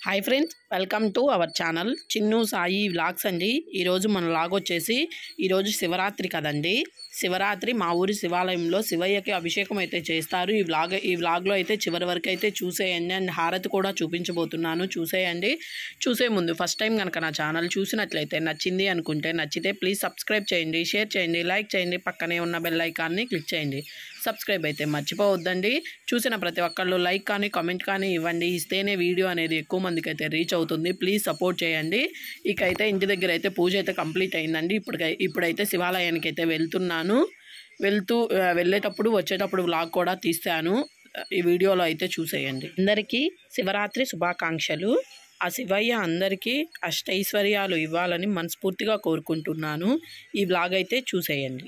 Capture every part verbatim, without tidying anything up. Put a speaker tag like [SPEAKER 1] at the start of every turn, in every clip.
[SPEAKER 1] Hi friends, welcome to our channel Chinnu Sai vlogs అండి. ఈరోజు మన వ్లాగ్ వచ్చేసి ఈరోజు శివరాత్రి కదండి. శివరాత్రి మా ఊరి శివాలయంలో శివయ్యకి అభిషేకం అయితే చేస్తారు. ఈ వ్లాగ్ ఈ వ్లాగ్లో అయితే చివరి వరకు అయితే చూసేయండి. అండ్ హారతి కూడా చూపించబోతున్నాను, చూసేయండి. చూసే ముందు ఫస్ట్ టైం కనుక నా ఛానల్ చూసినట్లయితే నచ్చింది అనుకుంటే నచ్చితే ప్లీజ్ సబ్స్క్రైబ్ చేయండి, షేర్ చేయండి, లైక్ చేయండి, పక్కనే ఉన్న బెల్ ఐకాన్ని క్లిక్ చేయండి. సబ్స్క్రైబ్ అయితే మర్చిపోవద్దండి. చూసిన ప్రతి ఒక్కళ్ళు లైక్ కానీ కామెంట్ కానీ ఇవ్వండి. ఇస్తేనే వీడియో అనేది ఎక్కువ మందికి అయితే రీచ్ అవుతుంది. ప్లీజ్ సపోర్ట్ చేయండి. ఇక అయితే ఇంటి దగ్గర అయితే పూజ అయితే కంప్లీట్ అయిందండి. ఇప్పుడు ఇప్పుడైతే శివాలయానికి అయితే వెళ్తున్నాను. వెళ్తూ వెళ్ళేటప్పుడు వచ్చేటప్పుడు వ్లాగ్ కూడా తీస్తాను. ఈ వీడియోలో అయితే చూసేయండి. అందరికీ శివరాత్రి శుభాకాంక్షలు. ఆ శివయ్య అందరికీ అష్టైశ్వర్యాలు ఇవ్వాలని మనస్ఫూర్తిగా కోరుకుంటున్నాను. ఈ వ్లాగ్ అయితే చూసేయండి.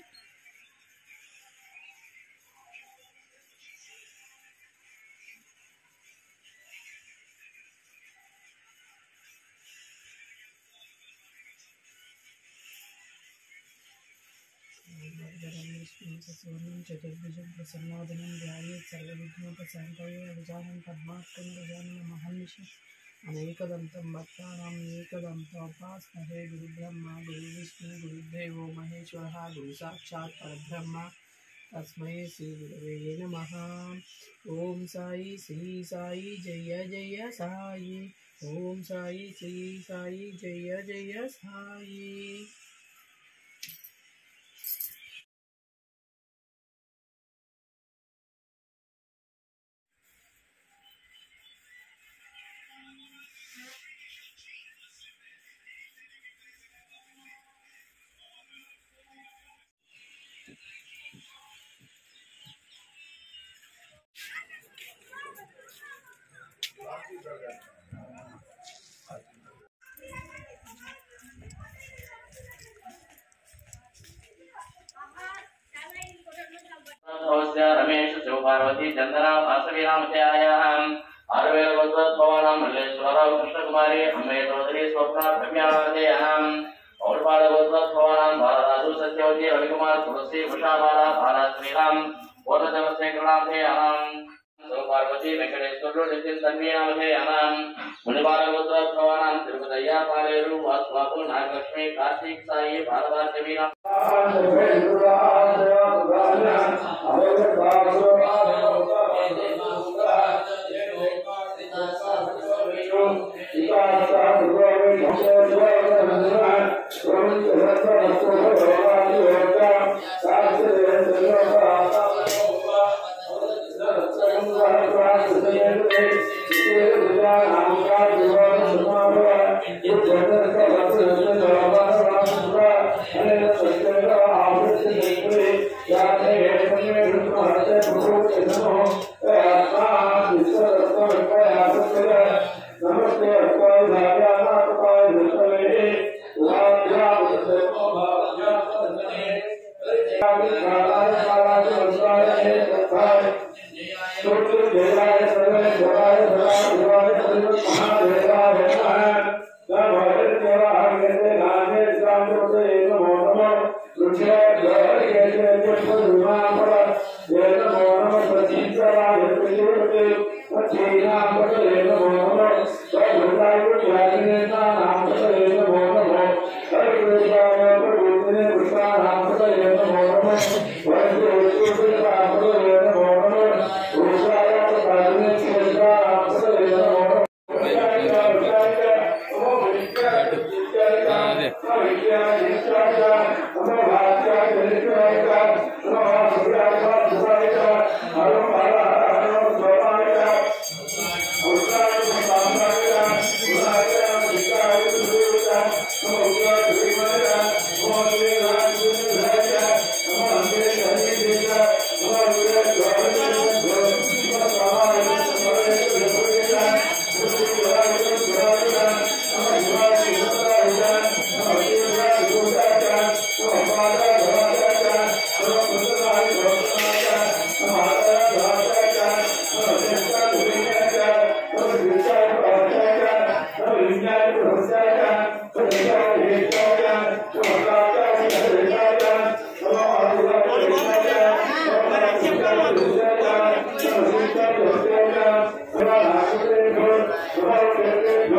[SPEAKER 2] चतुर्भुजं प्रसन्नादनं ध्यायेत् सर्वविघ्नोपशान्तये अजानं पद्मार्कं गजाननं महर्निशम् अनेकदन्तं भक्तानाम् एकदन्तमुपास्महे गुरुब्रह्मा गुरुविष्णु गुरुदेवो महेश्वरः गुरुसाक्षात् परब्रह्म तस्मै श्रीगुरवे नमः। ओम साई श्री साई जय जय साई। ओम साई श्री साई जय जय साई।
[SPEAKER 3] रमेश शिव पार्वती चंदना वासवी नामध्यायाम् आयुर्वेद गोत्रोद्भवानां मल्लेश्वरराव कृष्णकुमारी अम्मे चौधरी स्वप्ना रम्यानामध्यायाम् औरपाल गोत्रोद्भवानां बालराजु सत्यवती रविकुमार तुलसी उषाबाला बाला Shriram पूर्णचन्द्रशेखरनामध्यायाम् Shiv Parvati Venkateshwara Nitin तन्वीनामध्यायाम् मुनिबाल गोत्रोद्भवानां तिरुपतय्या पालेरु वासुबाबु Nagalakshmi Kartik Sai भारवादेवी
[SPEAKER 2] Thank you.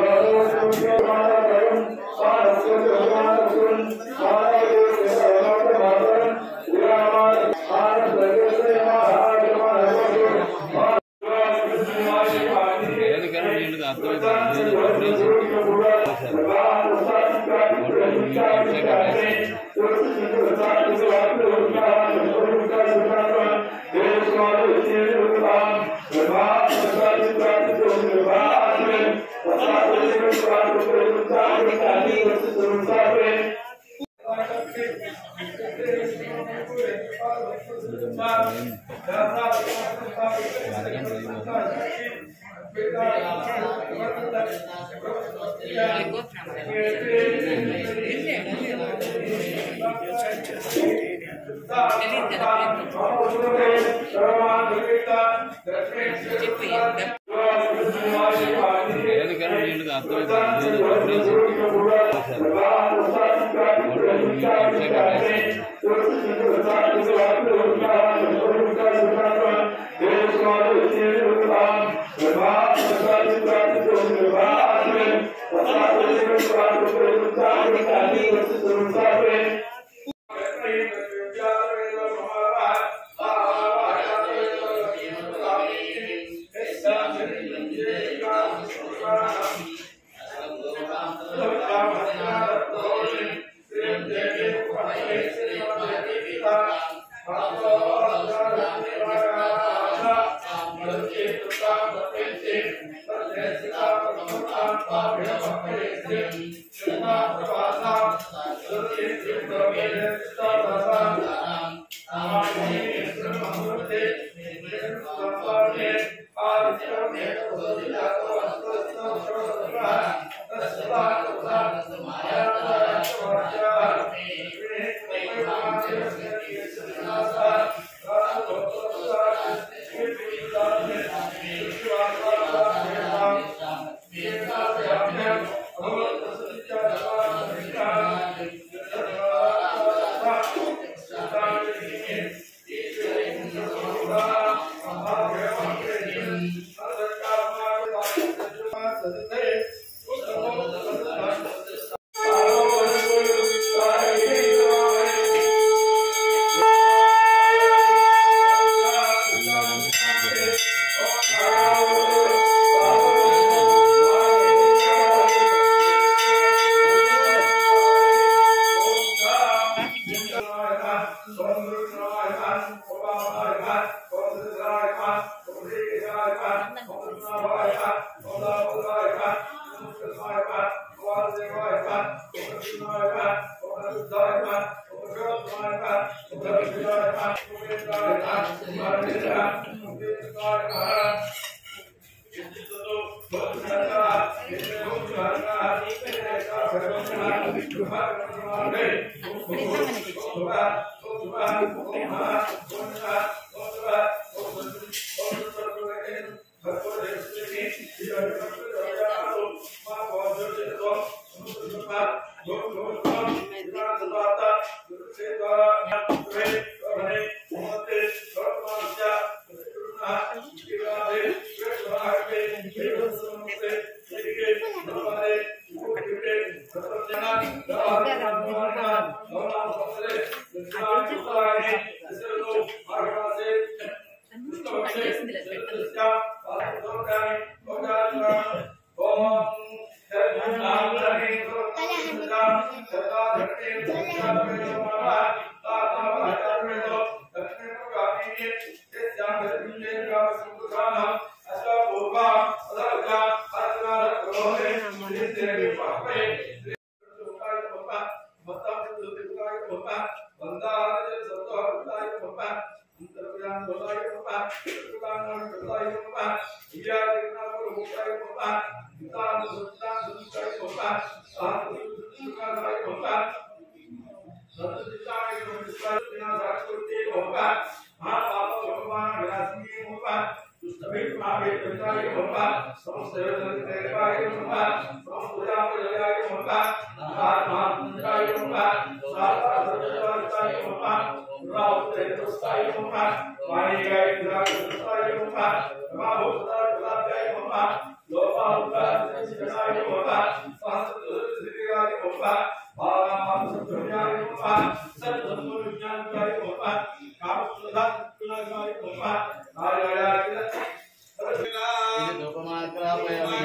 [SPEAKER 3] Ini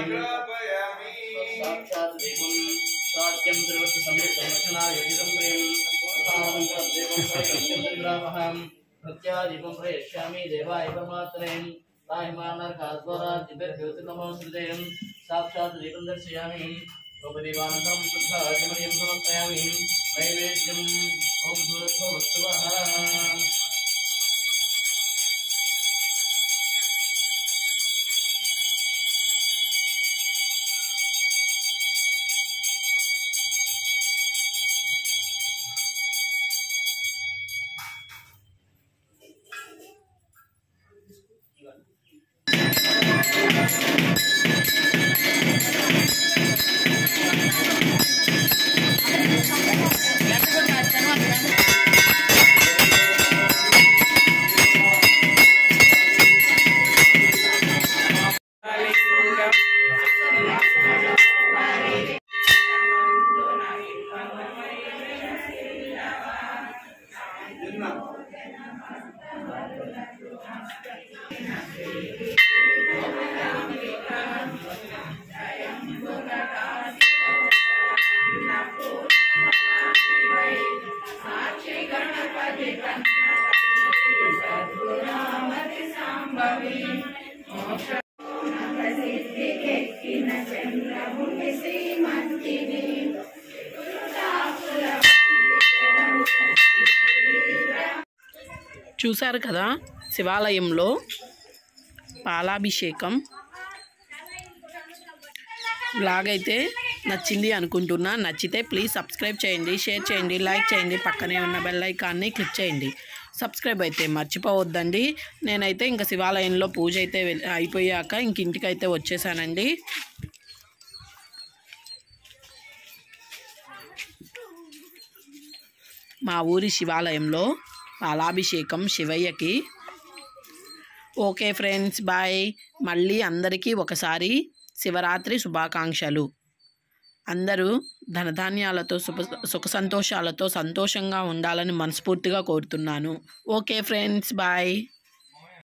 [SPEAKER 3] साक्षात् देवं स्वात्यं द्रवत् समेतमक्षणाय दिदं प्रेम तावन्तं देवं सत्यं द्रावहं प्रत्यादीपं प्रयच्छामि देवाय परमात्मने ताहिमानर्काद्वारा दिव्यज्योतिर्नमोऽस्तुतें साक्षात् दीपं दर्शयामि उपदेवानन्दं शुद्धाचमनीयं समर्पयामि नैवेद्यं ॐ भूर्भुवस्सुवः
[SPEAKER 1] చూశారు కదా శివాలయంలో పాలాభిషేకం వ్లాగ్ అయితే నచ్చింది అనుకుంటున్నా. నచ్చితే ప్లీజ్ సబ్స్క్రైబ్ చేయండి, షేర్ చేయండి, లైక్ చేయండి, పక్కనే ఉన్న బెల్ ఐకాన్ని క్లిక్ చేయండి. సబ్స్క్రైబ్ అయితే మర్చిపోవద్దండి. నేనైతే ఇంకా శివాలయంలో పూజ అయితే అయిపోయాక ఇంక ఇంటికైతే వచ్చేసానండి. మా ఊరి శివాలయంలో పాలాభిషేకం శివయ్యకి. Okay friends, bye. మళ్ళీ అందరికీ ఒకసారి శివరాత్రి శుభాకాంక్షలు. అందరూ ధనధాన్యాలతో సుఖ సుఖ సంతోషాలతో సంతోషంగా ఉండాలని మనస్ఫూర్తిగా కోరుతున్నాను. Okay friends, bye.